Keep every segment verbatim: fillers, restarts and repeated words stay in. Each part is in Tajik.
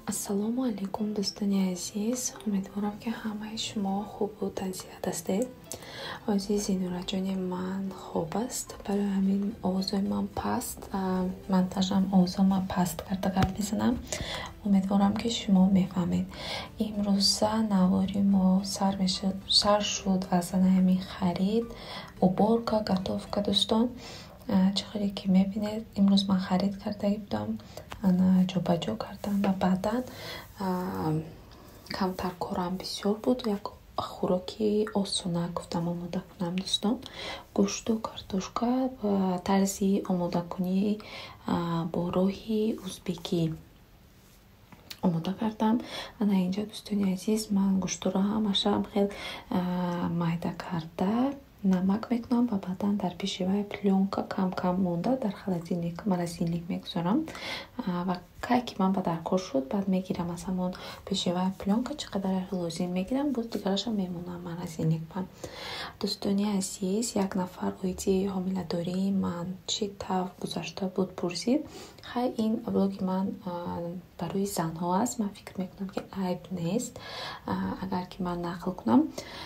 ассалому алейкум дӯстони азиз, умедворам ки ҳамаи шумо хуб ва тансият ҳастед. Азизи нураҷони ман хоб аст, барои ҳамин овозои ман паст, монтажам овозома паст карда гап мезанам. умедворам ки шумо мефаҳмед. имрӯза навори мо сар мешуд сар шуд аз ҳамин харид, уборка, готовка дӯстон. Чиқаре ки мебинед, имрӯз ман харид кардаги будам, ана ҷобаҷо кардам ва баъдан камтар корам бисёр буд. Як хӯроки осона гуфтам омода кунам дӯстон. Гӯшту картошка ва тарзи омодакунӣ бо роҳи узбекӣ омода кардам. Ана инҷа дӯстони азиз, ман гӯштуро ҳамашам хел майда карда намак мекунам ва баъдан дар пешиваи плёнка кам кам монда дар холодильник морозилник мегузорам. Ва кай ки ман ба дар кор шуд, баъд мегирам аз ҳамон пешиваи плёнка чиқадар лозим мегирам, буз дигарашам мемонам морозилник. Дӯстони азиз, як нафар оиди ҳомиладории ман чӣ тавр гузашта буд пурсид. Хай ин блоги ман барои занҳо аст. Ман фикр мекунам ки айб нест агар ки ман нақл кунам.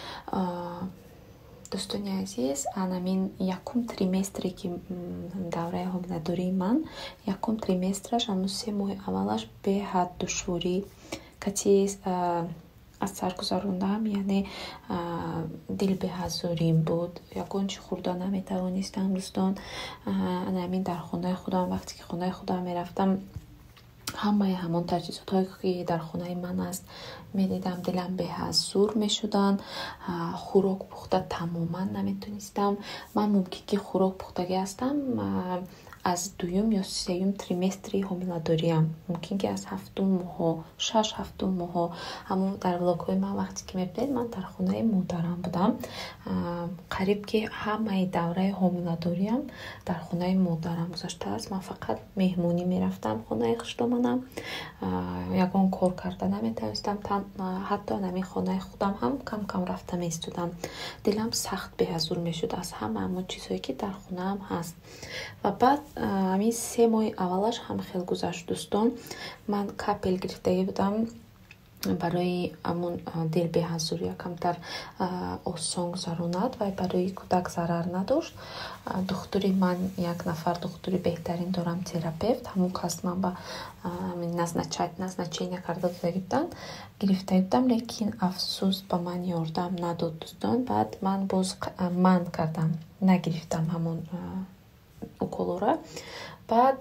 Дӯстони азиз, анамин якум триместре ки давраи ҳомиладории ман, якум триместраш, ҳамун се моҳи аввалаш беҳад душворӣ кати аз сар гузарондам, яъне дилбеҳазорим буд. Ягон чӣ хӯрда наметавонистам дӯстон. Анамин дар хонаи худам, вақте ки хонаи худам мерафтам, ҳамаи ҳамон таҷҳизотҳое ки дар хонаи ман аст медидам, дилам беҳазур мешуданд. хӯрок пухта тамоман наметонистам. Ман мумкин ки хӯрок пухтагӣ ҳастам аз дуюм ё сеюм триместри ҳомиладориам. Мумкин ки аз ҳафтум моҳо, шаш ҳафтум моҳо. ҳамон дар влогҳои ман вақте ки мебинед, ман дар хонаи модарам будам. қариб ки ҳамаи давраи ҳомиладориам дар хонаи модарам гузаштааст. Ман фақат меҳмонӣ мерафтам хонаи хуштомонам. ягон кор карда наметавонистам. ҳатто намин хонаи худам ҳам кам кам рафта меистодам. Дилам сахт беҳазур мешуд аз ҳама ҳамон чизҳое ки дар хонаам ҳаст. ва баъд ҳамин се моҳи аввалаш ҳам хел гузашт дӯстон. Ман капел гирифтагӣ будам барои амун дилбеҳазурӣ якамтар осон гузаронад ва барои кӯдак зарар надошт. Духтури ман як нафар духтури беҳтарин дорам, терапевт. ҳамон кас ман ба назначения карда додагӣ буданд, гирифтагӣ будам, лекин афсӯс ба ман ёрдам надод дӯстон. Баъд ман боз ман кардам, нагирифтам ҳамон уколора. Баъд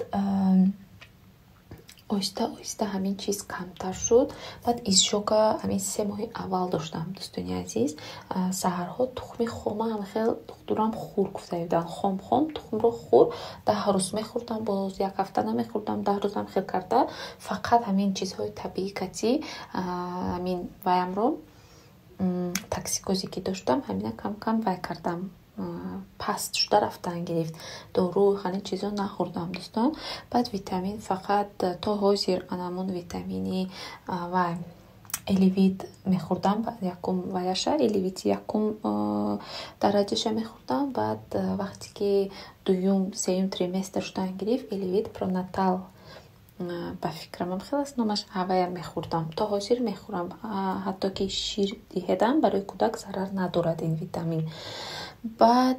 оҳиста оҳиста ҳамин чиз камтар шуд. Баъд изжога ҳамин се моҳи аввал доштам дӯстони азиз. саҳарҳо тухми хома ҳам хел духтурам хур гуфтагӣ буданд. хом хом тухмро хур даҳ рӯз мехӯрдам, боз як ҳафта намехӯрдам, даҳ рӯзам хел карда. Фақат ҳамин чизҳои табиӣ кати ҳамин ваямро токсикозе ки доштам, ҳамина кам кам вай кардам, паст шуда рафтан гирифт. Дору ҳамин чизо нахӯрдам дӯстон. Баъд витамин фақат то ҳозир анамон витамини вай эливит мехӯрдам. якум ваяша эливити якум дараҷаша мехӯрдам. Баъд вақте ки дуюм сеюм триместр шудан гирифт, эливит пронатал ба фикрамам хел аст номаш, ҳавая мехӯрдам. То ҳозир мехӯрам. ҳатто ки шир диҳедам, барои кӯдак зарар надорад ин витамин. баъд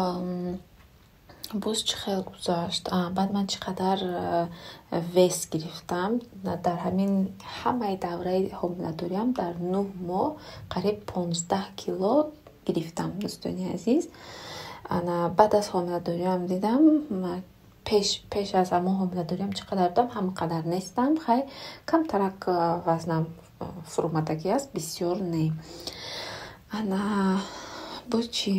боз чӣ хел гузашт. Баъд ман чӣ қадар вес гирифтам. Дар ҳамин ҳамаи давраи ҳомиладориам дар нӯҳ моҳ қариб понздаҳ кило гирифтам дӯстони азиз. Ана баъд аз ҳомиладориам дидам пеш пеш аз ҳамон ҳомиладориам чӣ қадар будам, ҳамон қадар нестам. Хай камтарак вазнам фурӯмадагӣ аст, бисёр не. Ана боз чӣ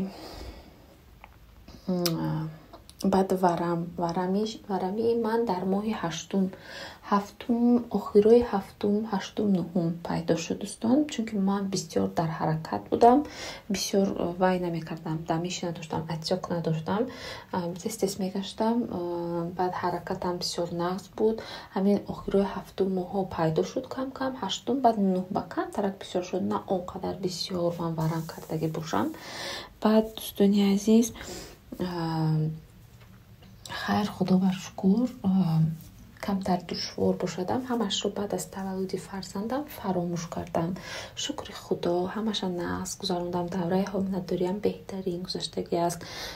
баъд варам варамии ман дар моҳи ҳаштум ҳафтум охирои ҳафтум ҳаштум нӯҳум пайдо шуд дӯстон. Чунки ман бисёр дар ҳаракат будам, бисёр вай намекардам, дамиш надоштам, отек надоштам, тез тез мегаштам. баъд ҳаракатам бисёр нағз буд. ҳамин охирои ҳафтум моҳо пайдо шуд кам кам. ҳаштум баъд нӯҳ ба камтарак бисёр шуд, на он қадар бисёр ман варам кардагӣ бошам. баъд дӯстони азиз, хайр, худо бар шукур, камтар душвор бошадам, ҳамашро баъд аз таваллуди фарзандам фаромӯш кардам. Шукри худо, ҳамаша нағз гузарондам. Давраи ҳомиладориам беҳтарин гузаштагӣ аст.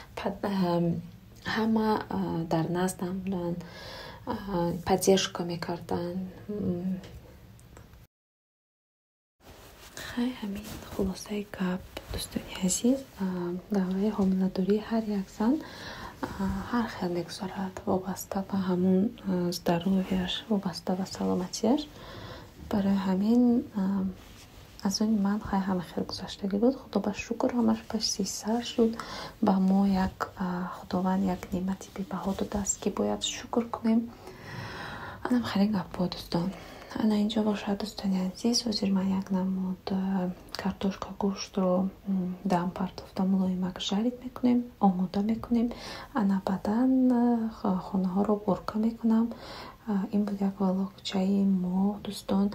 ҳама дар наздам буданд, поддержка мекарданд. хай ҳамин хулосаи гап, дӯстони азиз. Давраи ҳомиладории ҳар як зан ҳар хел мегузарад, вобаста ба ҳамун здоровияш, вобаста ба саломатияш. барои ҳамин аз они ман хай ҳама хел гузаштагӣ буд. Худо ба шукр, ҳамаш пашти сар шуд. Ба мо як худованд як неъмати бебаҳо додааст ки бояд шукр кунем. анам хеле гапҳо дӯстон. ана инҷо бошад дӯстони азиз. ҳозир ман як намуд картошка гӯштро дам партофта мулоимак жарид мекунем, омода мекунем. ана баъдан хонаҳоро бурка мекунам. ин буд як влогчаи мо дӯстон.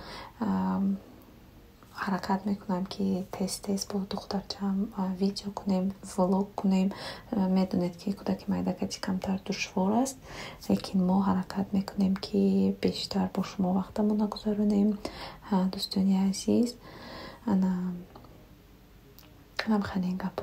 ҳаракат мекунам ки тез тез бо духтарчаам видео кунем, влог кунем. медонед ки кӯдаки майдакачи камтар душвор аст, лекин мо ҳаракат мекунем ки бештар бо шумо вақтамонро гузаронем. дӯстони азиз, ана анам хеле гапо.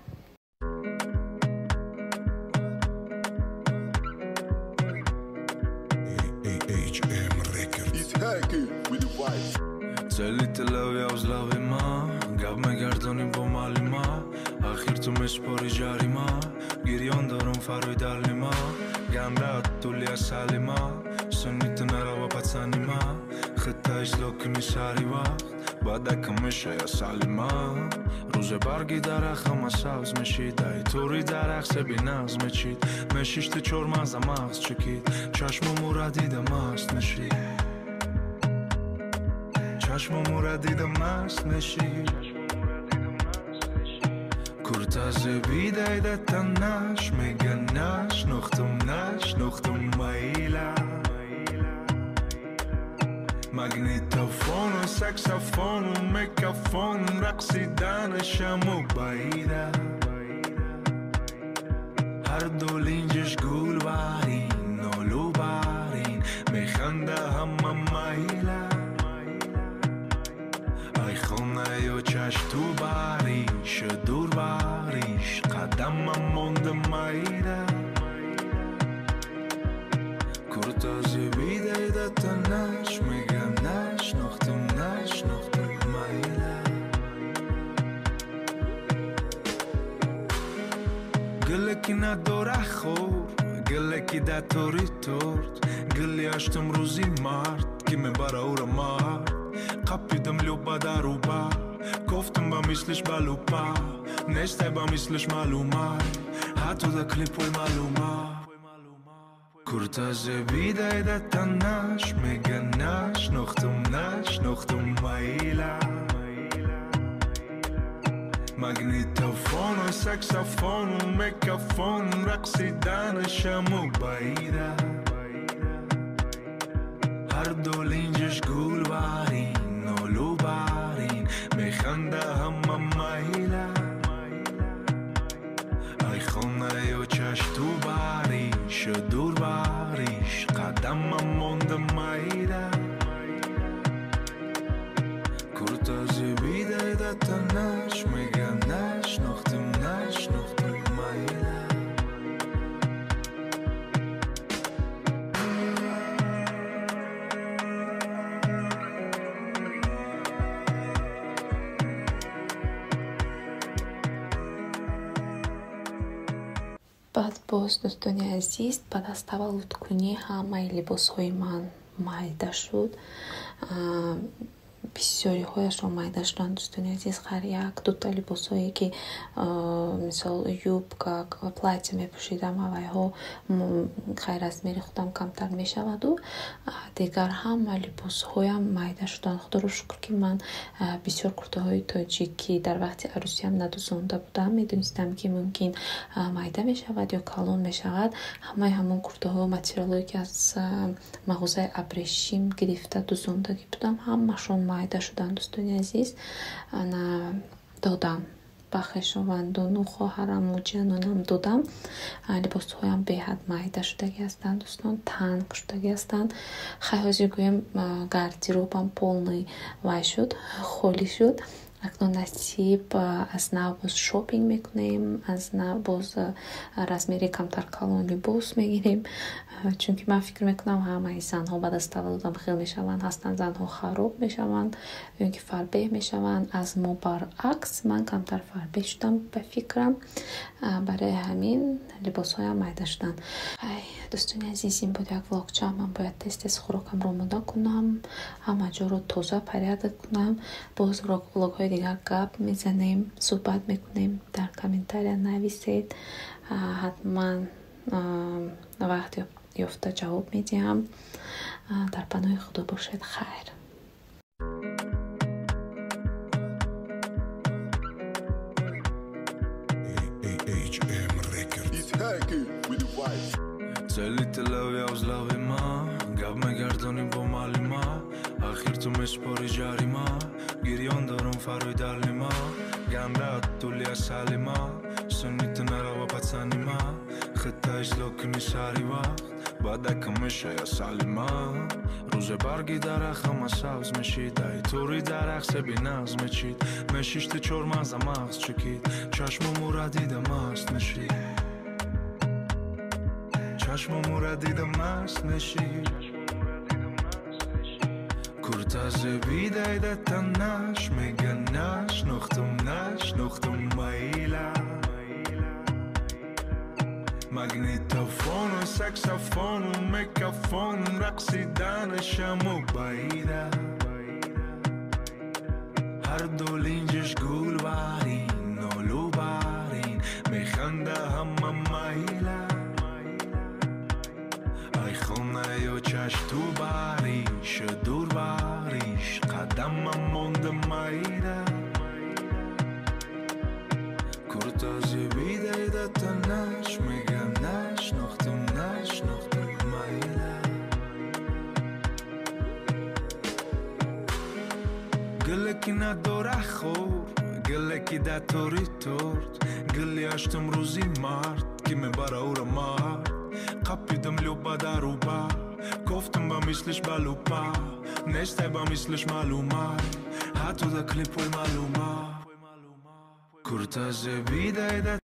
Цели телевия узлави ма, гап мегардоним бо малима. Ахир ту мешпори ҷарима, гирён дорум фарои далима. Гамрат тулия салима, суни ту нарава пацанима. Хитаиш локини сари вақт, бадака мешая салима. рӯзе барги дарахама сабз мешид, ай тури дарах себи нағз мечид. Мешишти чормаза мағз чукид, чашмуму радида маст мешид. چشممو را دیدم مست میشی کرتازه بیدایده تنش میگن نش نختم نش نختم مایلا مگنیتوفون و سکسفون و میکافون رقصیدنشمو بایده هر دو لینجش گول بارین نولو بارین میخنده همه مایلا خونه چش تو باریش دور باریش قدمم مونده مایده کرتازی بیدیده تنش میگم نش نختم نش نختم مایده گلکی نداره خور گلکی ده توری تورد گلی اشتم روزی مرد که میبره او رو مرد قپیدم لوبا دروبا گفتم با مثلش بلوپا نشته با مثلش معلومه حتی دا کلیپوی معلومه کرتازه بیدایده تنش میگن نش نختم نش نختم مایلا مگنیتوفون و سکسفون و میکافون رقصیدنشمو بایده هر دو لینجش گول بارین نولو بارین میخنده همه مایله ای خونه و چش تو باریش دور باریش قدمم مونده مایده کرتازی بیدایده تنش میگم نش نختم نش نختم مایله баъд боз дӯстони азиз, баъд аз таваллудкунӣ ҳамаи либосҳои ман майда шуд. бисёриҳояшро майда шуданд дӯстони азиз. ҳар як дута либосҳое ки мисол юбка платья мепӯшидам, авайҳо хайразмери худам камтар мешаваду дигар ҳама либосҳоям майда шуданд. худоро шукр ки ман бисёр куртаҳои тоҷикӣ дар вақти арӯсиям надӯзонда будам. медонистам ки мумкин майда мешавад ё калон мешавад. ҳамаи ҳамон куртаҳо материалое ки аз мағозаи абрешим гирифта дӯзондагӣ будам ҳамашон майда шуданд дӯстони азиз. ана додам ба хешовандону хоҳараму ҷанонам додам. Либосҳоям беҳад майда шудаги ҳастанд дӯстон, танг шудаги ҳастанд. хаёзи гӯем гардеробам полный вай шуд, холӣ шуд. акнун насиб аз нав боз шопинг мекунем, аз нав боз размери камтаркалон либос мегирем, чунки ман фикр мекунам ҳамаи занҳо баъд аз таваллудам хел мешаванд. ҳастанд занҳо хароб мешаванд ё ки фарбеҳ мешаванд. аз мо баръакс ман камтар фарбеҳ шудам ба фикрам, барои ҳамин либосҳоям майда шуданд. дӯстони азиз, ин буд як влогча. ман бояд тез тез хӯрокамро омода кунам, ҳама ҷоро тоза порядок кунам. боз влогҳои дигар гап мезанем, суҳбат мекунем. дар комментария нависед, ҳатман вақт ёфта ҷавоб медиҳам. дар паноҳи худо бошед. хайр. Цели телавия узлави ма гап мегардоним бо малима ахир ту меспори ҷарима гирён дорум фарои дарлима гамрат тулия салима суниту нарава пацанима хита излокуни сари вақт бадака мешая салима рӯзе барги дарахама сабз мешид ай тури дарах себи нағз мечид мешишти чормаза мағз чукид чашмуму радида маст мешид чашмуму радида маст мешид куртазе бидайда танаш меганаш нухтум наш нухтум майла магнитофону саксофону микрофону рақсиданашаму байда ҳар ду линҷаш гулбарин нолу барин механда ҳама майла ай хонаё чашту бариш дур бариш қадамам монда майда куртази бидайда танаш меганаш нухтум наш нухтум майла гӯлеки надора хор гӯлеки датори торт гӯли ҳаштум рӯзи мард ки мебара ӯро мард қапидам люба даруба гуфтам ба мислиш балупа нестай ба мислиш маълума ҳатто да клипҳои маълума куртазе бидайда